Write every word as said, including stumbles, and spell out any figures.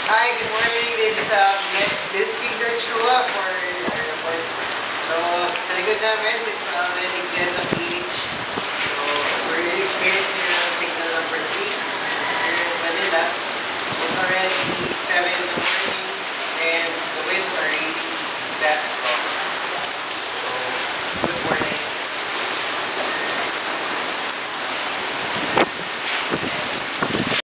Hi, good morning. This is um, this is King George Chua for our report. So, sa likod namin, it's already Glenda Beach. So, we're experiencing uh, signal number three here in Manila. It's already seven in the morning and the winds are really bad.